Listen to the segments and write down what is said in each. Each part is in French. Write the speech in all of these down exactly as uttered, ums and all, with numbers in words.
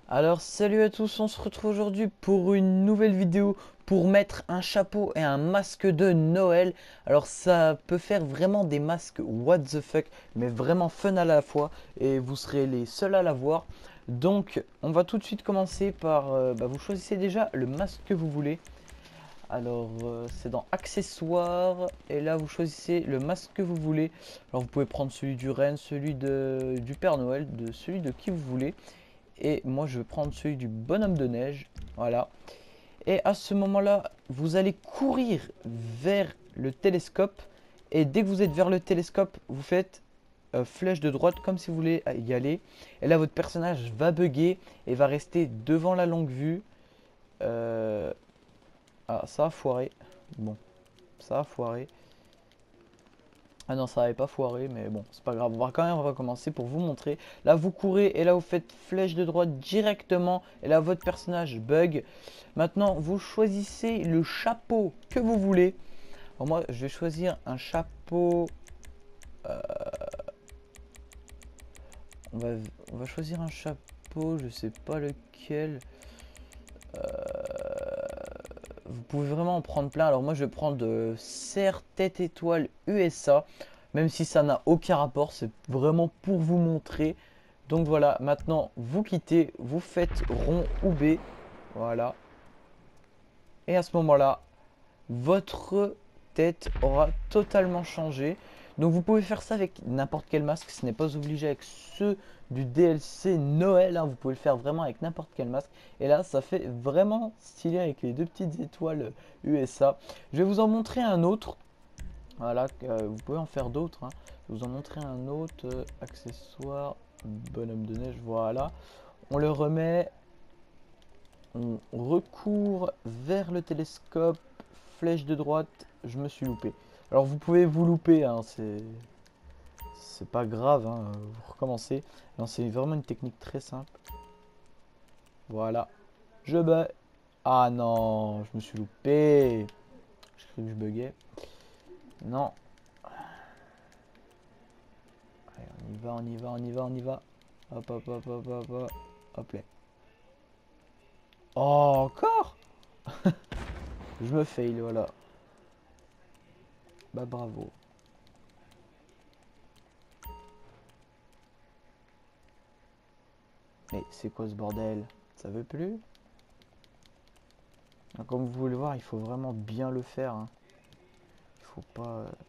Alors salut à tous, on se retrouve aujourd'hui pour une nouvelle vidéo pour mettre un chapeau et un masque de Noël. Alors ça peut faire vraiment des masques what the fuck, mais vraiment fun à la fois et vous serez les seuls à l'avoir. Donc on va tout de suite commencer par, euh, bah, vous choisissez déjà le masque que vous voulez. Alors euh, c'est dans accessoires et là vous choisissez le masque que vous voulez. Alors vous pouvez prendre celui du renne, celui de, du Père Noël, de celui de qui vous voulez. Et moi je vais prendre celui du bonhomme de neige. Voilà. Et à ce moment là vous allez courir vers le télescope. Et dès que vous êtes vers le télescope, vous faites euh, flèche de droite comme si vous voulez y aller. Et là votre personnage va bugger et va rester devant la longue vue. euh... Ah, ça a foiré. Bon, ça a foiré. Ah non, ça n'avait pas foiré, mais bon, c'est pas grave. On va quand même recommencer pour vous montrer. Là, vous courez et là, vous faites flèche de droite directement. Et là, votre personnage bug. Maintenant, vous choisissez le chapeau que vous voulez. Alors, moi, je vais choisir un chapeau. euh, on va, on va choisir un chapeau, je sais pas lequel. Euh, vous pouvez vraiment en prendre plein. Alors moi je vais prendre de Serre Tête Étoile U S A. Même si ça n'a aucun rapport, c'est vraiment pour vous montrer. Donc voilà, maintenant vous quittez, vous faites rond ou B. Voilà. Et à ce moment-là, votre tête aura totalement changé. Donc vous pouvez faire ça avec n'importe quel masque, ce n'est pas obligé avec ceux du D L C Noël, hein. Vous pouvez le faire vraiment avec n'importe quel masque. Et là, ça fait vraiment stylé avec les deux petites étoiles U S A. Je vais vous en montrer un autre. Voilà, euh, vous pouvez en faire d'autres, hein. Je vais vous en montrer un autre. Euh, accessoire, bonhomme de neige, voilà. On le remet. On recourt vers le télescope. Flèche de droite, je me suis loupé. Alors vous pouvez vous louper, hein, c'est c'est pas grave, hein, vous recommencez. Non, c'est vraiment une technique très simple. Voilà, je bug. Ah non, je me suis loupé. Je cru que je buguais. Non. Allez, on y va, on y va, on y va, on y va. Hop, hop, hop, hop, hop, hop. Hop là. Oh, encore. Je me fail, voilà. Bah bravo. Mais c'est quoi ce bordel? Ça veut plus? Comme vous pouvez le voir, il faut vraiment bien le faire, hein. Il faut pas... euh,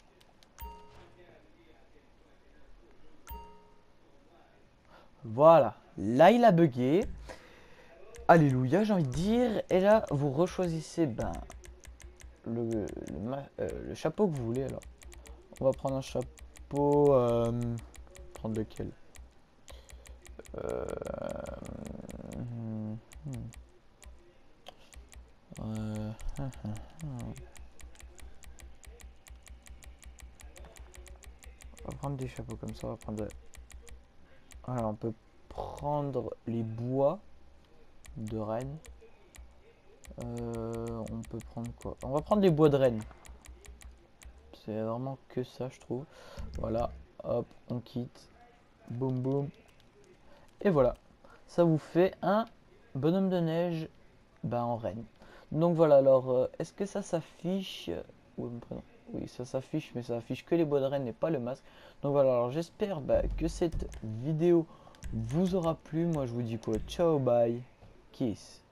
Voilà. Là, il a bugué. Alléluia, j'ai envie de dire. Et là, vous rechoisissez ben, le, le, euh, le chapeau que vous voulez. Alors, on va prendre un chapeau... euh, prendre lequel? euh, hmm, hmm. Euh, hum, hum, hum. On va prendre des chapeaux comme ça. On va prendre... Alors, on peut prendre les bois de Rennes. Euh, on peut prendre quoi? On va prendre les bois de Rennes. C'est vraiment que ça, je trouve. Voilà, hop, on quitte. Boum, boum. Et voilà. Ça vous fait un bonhomme de neige bah, en Rennes. Donc voilà, alors, euh, est-ce que ça s'affiche? Oui, oui, ça s'affiche, mais ça affiche que les bois de Rennes et pas le masque. Donc voilà, alors j'espère bah, que cette vidéo vous aura plu. Moi, je vous dis quoi? Ciao, bye, kiss.